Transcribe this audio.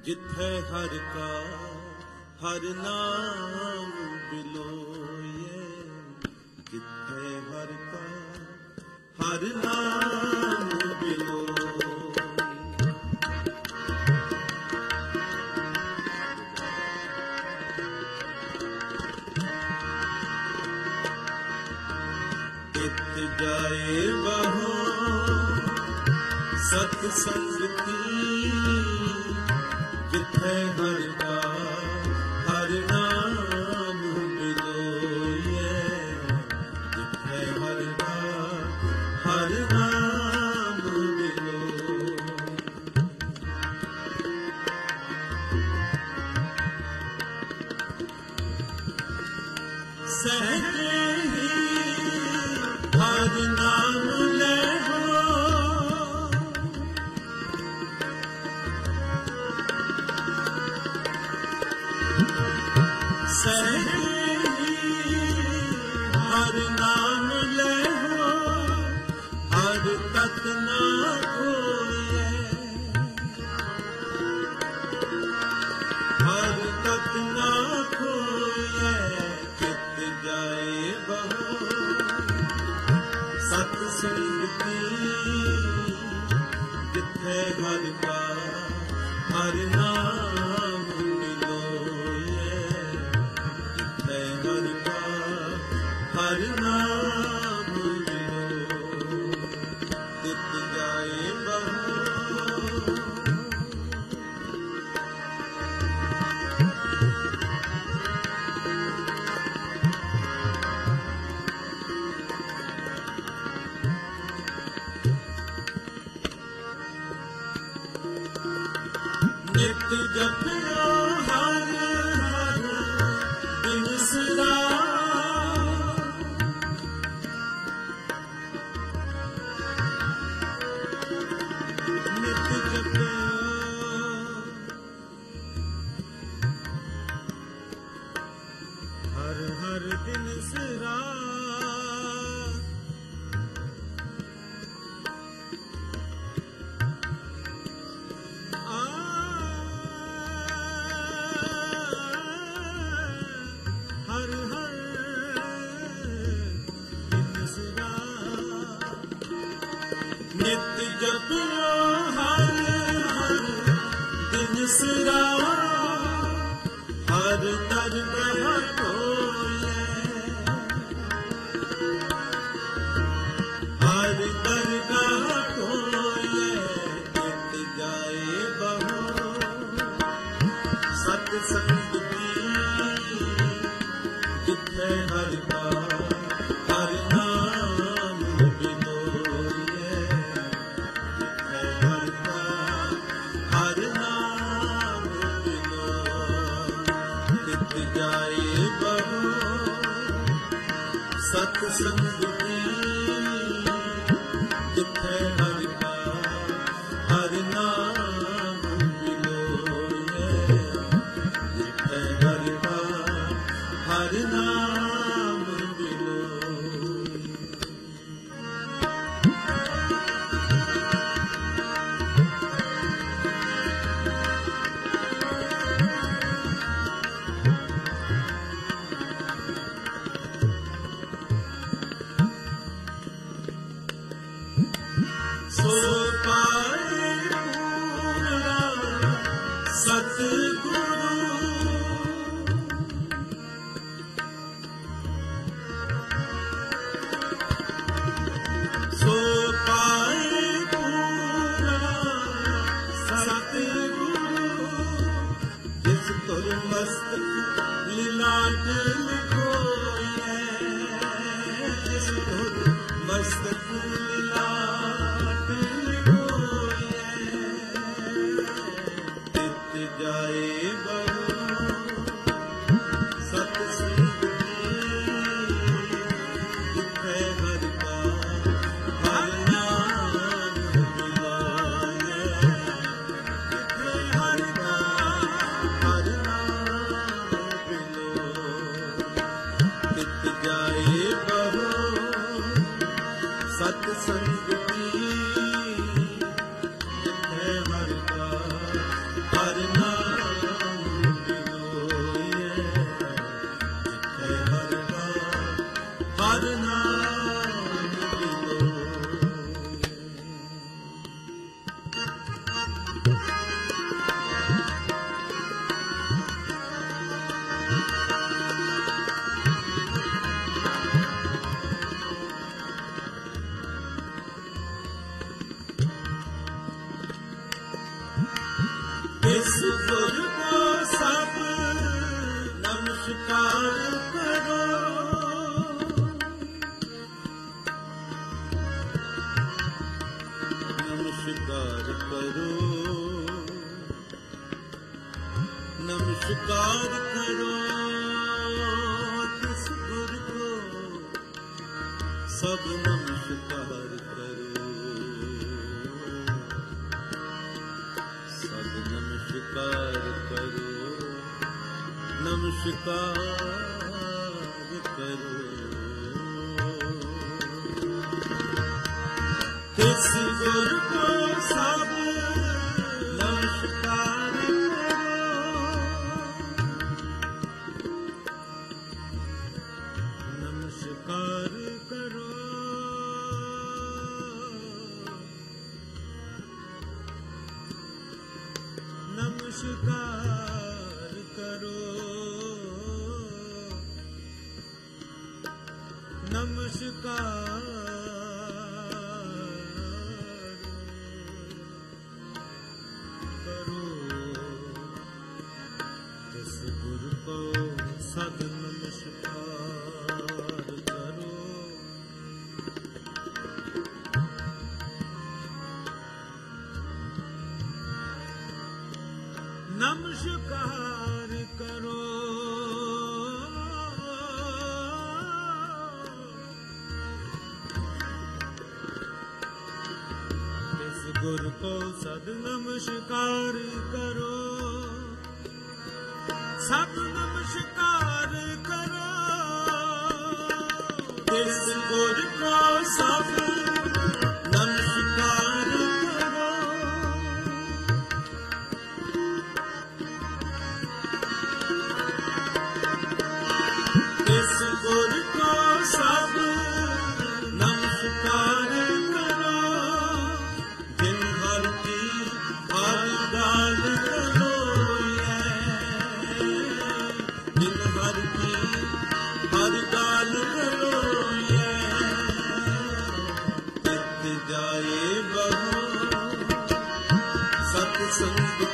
जिथे हर का हर नाम बिलोए, जिथे हर का हर नाम बिलोए। इत जाए बहो सत्संग की, जिथे हर का हर नाम बिलोए, जिथे हर का हर नाम बिलोए। सहजे ही हर नाम ले हो, हर नाम ले हो, हर तक ना खोए, हर तक ना खोए। चित जाए बहो सत्संग की, जिथे हर का हर नाम बिलोए, जिथे हर का हर नाम बिलोए। चित जाए बहो नित जपना हर हर दिन सदा, नित जपना हर हर दिन सदा। हर हर दिन सदा, नित जपना हर हर दिन सदा। हर दरगाह खोले, हर दरगाह खोले। चित जाए बहो सत्संग की, जिथे हर का हर नाम बिलोए, जिथे हर का हर नाम बिलोए। चित जाए बहो सत्संग की, जिथे हर का हर नाम बिलोए, जिथे हर का हर नाम बिलोए। तिस गुर को सब नमस्कार करो। नमस्कार करो, नमस्कार करो तिस गुर को सब नमस्कार करो। सब नमस्कार करो, नमस्कार करो तिस गुर को सब नमस्कार करो। नमस्कार करो, नमस्कार करो तिस गुर को सद नमस्कार करो। नमस्कार करो, तिस गुर को सद नमस्कार करो। सद नमस्कार करो तिस गुर को सब नमस्कार करो। तिस गुर को सब नमस्कार करो। जिन हर की हर गाल करोए, जिन हर की हर गाल करोए, तत जाए बहु सत्संग